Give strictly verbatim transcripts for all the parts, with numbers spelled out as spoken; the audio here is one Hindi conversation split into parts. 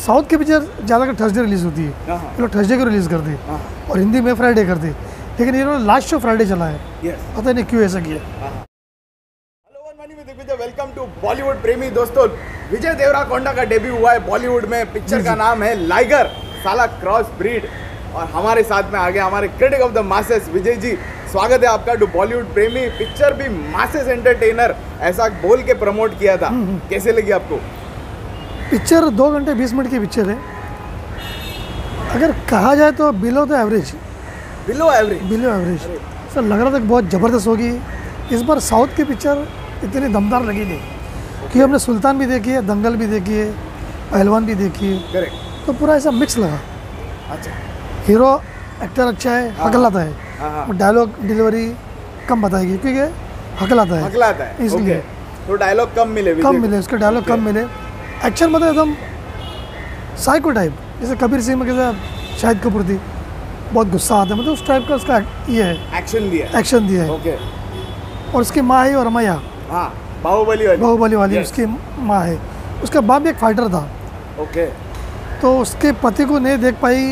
साउथ की पिक्चर ज़्यादातर थर्सडे रिलीज़ होती है, ये लोग थर्सडे को रिलीज़ करते हैं और हिंदी में फ्राइडे करते हैं, लेकिन ये लोग लास्ट शो फ्राइडे चला है, पता नहीं क्यों ऐसा किया। हेलो वन मनी में दिग्विजय, वेलकम टू बॉलीवुड प्रेमी दोस्तों। विजय देवराकोंडा का डेब्यू हुआ है बॉलीवुड में, पिक्चर का नाम है लाइगर, साला क्रॉस ब्रीड। और हमारे साथ में आ गए हमारे critic of the masses Vijay ji. स्वागत है आपका टू बॉलीवुड प्रेमी। पिक्चर भी मासेस एंटरटेनर ऐसा बोल के प्रमोट किया था, कैसे लगी आपको पिक्चर? दो घंटे बीस मिनट की पिक्चर है, अगर कहा जाए तो below the average, below average below average sir लग रहा था कि बहुत ज़बरदस्त होगी। इस बार साउथ की पिक्चर इतनी दमदार लगी नहीं, क्योंकि हमने सुल्तान भी देखी है, दंगल भी देखी है, पहलवान भी देखी है, करेक्ट, तो पूरा ऐसा मिक्स लगा। अच्छा, हीरो एक्टर अच्छा है, हकलाता है, डायलॉग डिलीवरी कम बताएगी क्योंकि हकलाता है, हकलाता है इसलिए तो डायलॉग कम मिले, कम मिले उसके डायलॉग कम मिले। एक्शन मतलब एकदम साइको टाइप, जैसे कबीर सिंह में कैसे शाहिद कपूर थी, बहुत गुस्सा आता है, मतलब उस टाइप का उसका ये है, एक्शन दिया एक्शन दिया है। ओके, और उसकी माँ है और रमैया, हाँ, बाहुबली वाली, बाहुबली वाली उसकी माँ है। उसका बाप भी एक फाइटर था, ओके, तो उसके पति को नहीं देख पाई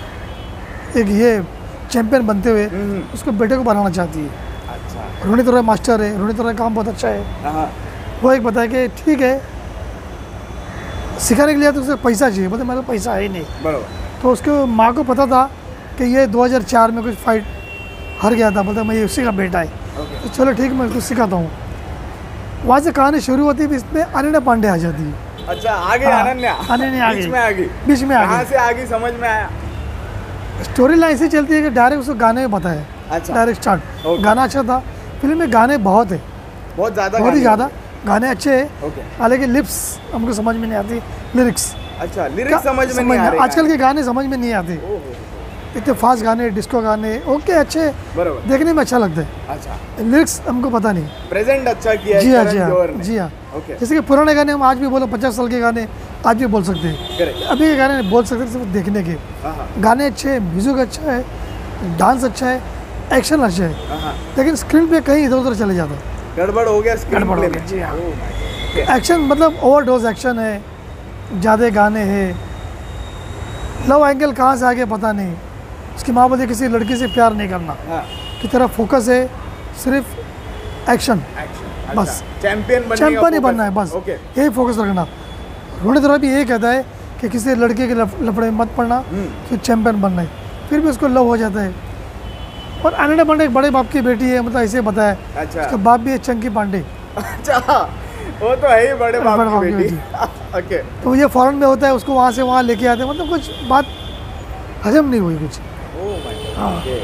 एक ये चैंपियन बनते हुए, उसको बेटे को बनाना चाहती है। अच्छा, रोनित रॉय मास्टर है, रोनित रॉय काम बहुत अच्छा है। हाँ, वो एक बताया कि ठीक है सिखाने के लिए तो उसे पैसा चाहिए, बोलते मेरे को पैसा है ही नहीं। बराबर, तो उसके माँ को पता था कि ये दो हज़ार चार में कुछ फाइट हार गया था, बोलता मैं ये उसी का बेटा है, तो चलो ठीक मैं कुछ सिखाता हूँ। वहाँ से कहानी शुरू होती है, इसमें अनन्या पांडे आ जाती है। अच्छा, आगे हाँ, अनन्या, अनन्या आ गई, बीच में आ गई, बीच में आ कहाँ गई। से आ गई समझ में आया? स्टोरी लाइन ऐसी चलती है कि डायरेक्ट उसको गाने में पता है, अच्छा, डायरेक्ट स्टार्ट, ओके। गाना अच्छा था। फिल्म में गाने बहुत है, बहुत ज़्यादा, बहुत ही गाने ज़्यादा होते गाने अच्छे हैं, ओके। हालांकि लिप्स हमको समझ में नहीं आती, लिरिक्स हैं। अच्छा, लिरिक्स समझ में नहीं आ रहे, आजकल के गाने समझ में नहीं आते, ओहो, इतने फास्ट गाने, डिस्को गाने ओके अच्छे, बराबर, देखने में अच्छा लगता है, अच्छा, लिरिक्स हमको पता नहीं। प्रेजेंट अच्छा किया है जी हाँ करण जी जौहर हाँ ने। जी हाँ, ओके, जैसे कि पुराने गाने हम आज भी बोलो, पचास साल के गाने आज भी बोल सकते हैं, करेक्ट, अभी के गाने नहीं बोल सकते, सिर्फ देखने के। हाँ, हाँ, गाने अच्छे हैं, म्यूजिक अच्छा है, डांस अच्छा है, एक्शन अच्छा है, हाँ, हाँ, लेकिन स्क्रीन पे कहीं इधर उधर चले जाता है, गड़बड़ हो गया स्क्रीन गड़बड़ हो प्ले गया, में। जी हाँ। ओह माय गॉड, एक्शन मतलब ओवरडोज एक्शन है, ज़्यादा गाने हैं, लव एंगल कहाँ से आ गया पता नहीं। उसकी माँ बोलती किसी लड़की से प्यार नहीं करना हाँ, की तरफ फोकस है, सिर्फ एक्शन, एक्शन, बस। अच्छा, चैंपियन बनने का चैंपियन ही फोकस। बनना है बस, ओके, यही फोकस रखना। रोनित रॉय भी यही कहता है कि किसी लड़के के लफ- लफड़े में मत पड़ना, तो चैंपियन बनना है, फिर भी उसको लव हो जाता है। और अनन्या पांडे एक बड़े बाप की बेटी है, मतलब ऐसे बताया, अच्छा, उसका बाप भी है चंकी पांडे, अच्छा, वो तो है ही बड़े बाप बड़े की बाप की बेटी। ओके, तो ये फॉरेन में होता है, उसको वहाँ से वहाँ लेके आते हैं, मतलब कुछ बात हजम नहीं हुई कुछ। ओह माय गॉड, हाँ। ओके।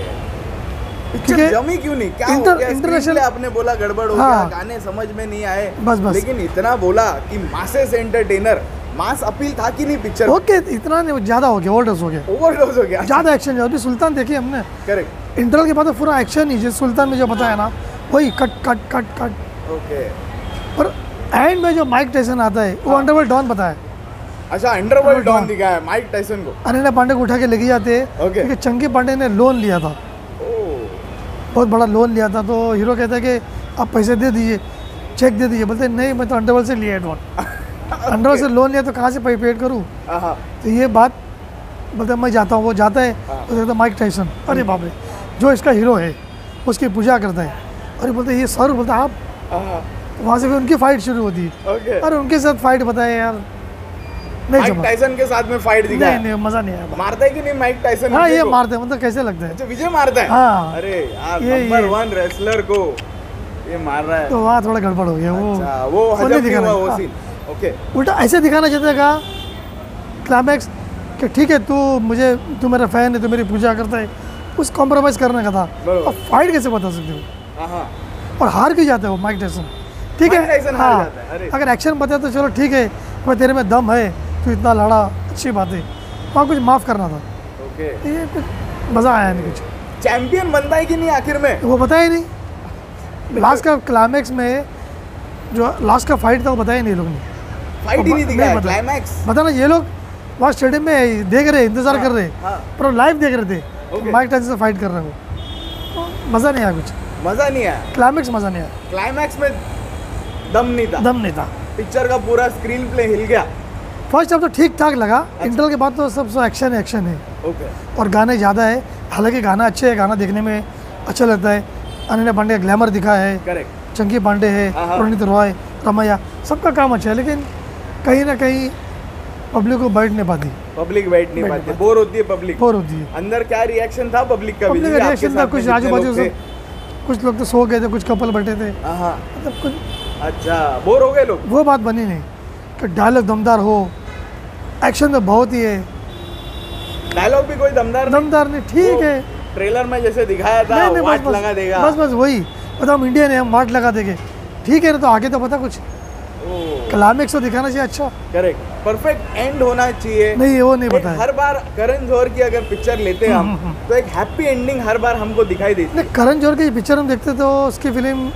ठीक पिक्चर है, जमी क्यों नहीं? क्या इंटर- हो गया? इंटरनेशनल- स्क्रीन प्ले आपने बोला गड़बड़ हो हाँ। गया, गाने समझ में नहीं आए, बस बस लेकिन इतना बोला कि मासेस एंटरटेनर, मास अपील था कि नहीं पिक्चर? ओके, इतना नहीं, ज़्यादा हो गया, ओवरडोज हो गया, ओवरडोज हो गया, ज़्यादा एक्शन है। अभी सुल्तान देखी हमने, करेक्ट, इंटरवल के बाद तो पूरा एक्शन ही, जैसे सुल्तान में जो बताया ना, वही cut cut cut cut. Okay, और एंड में जो माइक टाइसन आता है, वो अंडरवर्ल्ड डॉन बताया, अच्छा, अंडरवर्ल्ड डॉन डॉन। दिखाया है माइक टाइसन को। अनन्या पांडे को उठा के लेके जाते हैं, ओके। क्योंकि चंकी पांडे ने लोन लिया था, ओह, बहुत बड़ा लोन लिया था, तो हीरो कहता है कि आप पैसे दे दीजिए, चेक दे दीजिए, बोलते नहीं मैं तो अंडरवर्ल्ड से लिया है लोन, अंडरवर्ल्ड से लोन लिया तो कहाँ से पे पेड करूँ। हाँ, तो ये बात बोलते मैं जाता हूँ, वो जाता है, हाँ। तो देखता माइक टाइसन, अरे बाप रे, जो इसका हीरो है उसकी पूजा करता है, अरे बोलते ये सर, बोलता आप, हाँ, वहाँ से भी उनकी फाइट शुरू होती है, ओके। और उनके साथ फाइट बताए यार, नहीं माइक जमा, टाइसन के साथ में फाइट नहीं दिखाया, नहीं मज़ा नहीं आया। मारता है कि नहीं माइक टाइसन? हाँ विजय ये को? मारते हैं, मतलब कैसे लगता है, अच्छा, विजय मारता है? हाँ। अरे यार, ये- नंबर ये। वन रेसलर को ये मार रहा है। तो वहाँ थोड़ा गड़बड़ हो गया, वो अच्छा, वो वो हजम नहीं नहीं हुआ दिखाना, वो हाँ। सीन। ओके, उल्टा ऐसे दिखाना चाहते का क्लाइमैक्स कि ठीक है तू मुझे, तू मेरा फैन है, तू मेरी पूजा करता है, उस कॉम्प्रोमाइज़ करने का था। बरोबर। और फाइट कैसे बता सकते हो, हाँ, हाँ, और हार क्यों जाते हो माइक टाइसन, ठीक माइक टाइसन है हार हाँ, जाता है, अरे। अगर एक्शन बताए तो चलो ठीक है, पर तेरे में दम है, तू इतना लड़ा, अच्छी बात है, वहाँ कुछ माफ़ करना था, ओके। ये कुछ मज़ा आया नहीं कुछ, चैंपियन बनता है कि नहीं आखिर में? वो बताया ही नहीं। लास्ट का क्लाइमैक्स में जो लास्ट का फाइट था वो बताया नहीं लोग ने, फाइट ही नहीं नहीं दिखाया, पता। क्लाइमैक्स। बताना ये लोग वहाँ स्टेडियम में देख रहे, इंतजार हाँ, कर रहे, हाँ। पर लाइव देख रहे थे, ओके। माइक टाइसन से फाइट कर रहे हो, तो मज़ा नहीं आया कुछ, मजा नहीं आया, क्लाइमैक्स मज़ा नहीं आया, क्लाइमैक्स में दम नहीं था, दम नहीं था। पिक्चर का पूरा स्क्रीन प्ले हिल गया। फर्स्ट हाफ तो ठीक ठाक लगा, इंटरवल के बाद तो सब एक्शन एक्शन है ओके और गाने ज़्यादा है। हालांकि गाना अच्छे है, गाना देखने में अच्छा लगता है। अनन्या पांडे का ग्लैमर दिखा है, करेक्ट चंकी पांडे है, हाँ। प्रणीत रॉय, रमैया, सबका काम अच्छा है, लेकिन कहीं ना कहीं पब्लिक को बैठ नहीं पाती, पब्लिक बैठ नहीं पाती, बोर होती है पब्लिक। बोर होती है। अंदर क्या रिएक्शन था पब्लिक का? पब्लिक विजय का जी, आपके रिएक्शन था, साथ कुछ में आजू जितने बाजू लोग सब, थे? कुछ लोग तो सो गए थे, कुछ कपल बैठे थे, हाँ, मतलब कुछ अच्छा बोर हो गए लोग। वो बात बनी नहीं कि डायलॉग दमदार हो, एक्शन तो बहुत ही है, डायलॉग भी कोई दमदार नहीं? दमदार नहीं, ठीक वो है। ट्रेलर में जैसे दिखाया था, नहीं नहीं वाट बस लगा देगा। बस बस वही पता, हम इंडियन है, हम वाट लगा देंगे, ठीक है ना, तो आगे तो पता कुछ क्लाइमेक्स तो दिखाना चाहिए अच्छा। करेक्ट, परफेक्ट एंड होना चाहिए। नहीं वो नहीं एक बताया। हर बार करण जौहर की अगर पिक्चर लेते हैं हम, तो एक हैप्पी एंडिंग हर बार हमको दिखाई देती है। नहीं, करण जौहर की पिक्चर हम देखते तो उसकी फिल्म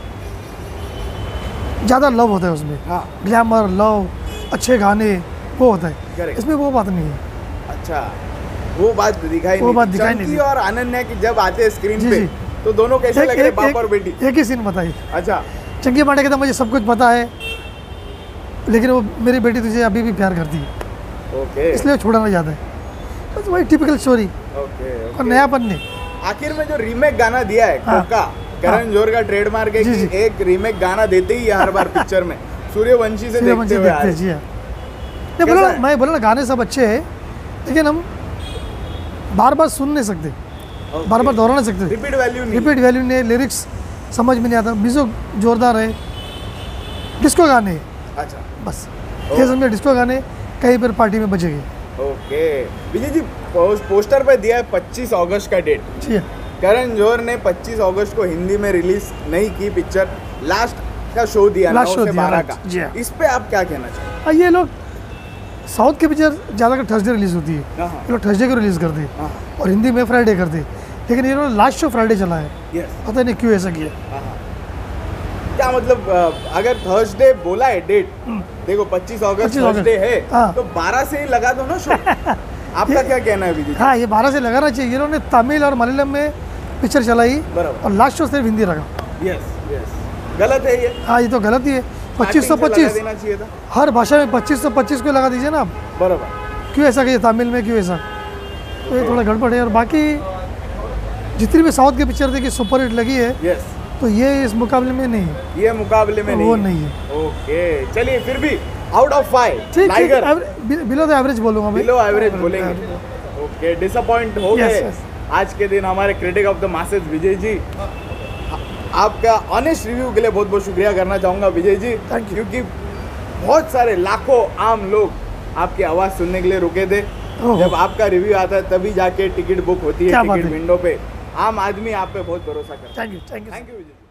ज़्यादा लव होता है उसमें, हाँ ग्लैमर, लव, अच्छे गाने, वो होता है। Correct. इसमें वो बात नहीं है। अच्छा, वो बात दिखाई वो नहीं बात दी। दिखाई नहीं चंकी दी। और अनन्या की जब आते हैं स्क्रीन जी, पे, जी। तो दोनों कैसे एक- लग रहे एक- बाप एक- और बेटी? एक ही सीन बताइए, अच्छा, चंकी पांडे का तो मुझे सब कुछ पता है, लेकिन वो मेरी बेटी तुझे अभी भी प्यार करती है, ओके इसलिए वो छोड़ना चाहता है। बस वही टिपिकल स्टोरी, ओके और ओके। नयापन नहीं। आखिर में जो रीमेक गाना दिया है हाँ। कोका, करण जौहर का ट्रेडमार्क है जी, कि जी। एक रीमेक गाना देते ही है हर बार पिक्चर में। सूर्यवंशी से सूर्यवंशी देखते हुए देखते आए। हैं, जी हाँ। नहीं कैसा बोला, है? मैं बोला ना गाने सब अच्छे हैं, लेकिन हम बार बार सुन नहीं सकते, ओके। बार बार दोहरा नहीं सकते, रिपीट वैल्यू नहीं। रिपीट वैल्यू नहीं, लिरिक्स समझ में नहीं आता, म्यूजिक जोरदार है, डिस्को गाने हैं, अच्छा, बस ओ। ये समझे, डिस्को गाने कहीं पर पार्टी में बजेंगे। ओके। विजय जी, पोस- पोस्टर पे दिया है पच्चीस अगस्त का डेट। जी हाँ। करण जौहर ने पच्चीस अगस्त को हिंदी में रिलीज नहीं की पिक्चर, लास्ट का शो दिया नौ Last show से दिया, बारह right, का। जी हाँ। इस पे आप क्या कहना चाहेंगे? हाँ, ये लोग साउथ की पिक्चर ज़्यादा कर थर्सडे रिलीज होती है, हाँ, ये लोग थर्सडे को रिलीज़ करते हैं हाँ, और हिंदी में फ्राइडे करते हैं, लेकिन ये लोग लास्ट शो फ्राइडे चला है, यस, पता नहीं क्यों ऐसा किया। हाँ, हाँ। क्या मतलब, अ, अगर थर्सडे बोला है डेट, देखो पच्चीस अगस्त पच्चीस अगस्त, थर्सडे है, हाँ। तो बारह से ही लगा दो ना शो। आपका क्या कहना है विजय जी? हाँ, ये बारह से लगाना चाहिए। ये लोगों ने तमिल और मलयालम में पिक्चर चलाई बराबर, और लास्ट शो सिर्फ हिंदी रखा। यस यस, गलत है ये। हाँ, ये तो गलत ही है। पच्चीस सौ स्टार्टिंग से लगा पच्चीस देना चाहिए था। हर भाषा में पच्चीस सौ पच्चीस को लगा दीजिए ना आप, बराबर, क्यों ऐसा किया तमिल में, क्यों ऐसा, तो ये थोड़ा गड़बड़ है। और बाकी जितनी भी साउथ की पिक्चर देखी सुपर हिट लगी है, यस, तो ये इस मुकाबले में नहीं है, ये मुकाबले में नहीं वो है। नहीं है। ओके, चलिए फिर भी आउट ऑफ फाइव ठीक है, टाइगर बिलो द एवरेज बोलूँगा मैं। बिलो एवरेज बोलेंगे। ओके, डिसअपॉइंट हो Yes, गए yes. आज के दिन हमारे critic of the masses Vijay ji. आपका ऑनेस्ट रिव्यू के लिए बहुत बहुत शुक्रिया करना चाहूँगा विजय जी, Thank you. क्योंकि बहुत सारे लाखों आम लोग आपकी आवाज़ सुनने के लिए रुके थे। ओहो। जब आपका रिव्यू आता है तभी जाके टिकट बुक होती है क्या बात टिकट है। विंडो पे। आम आदमी आप पे बहुत भरोसा करता है। Thank you, thank you. Thank you Vijay.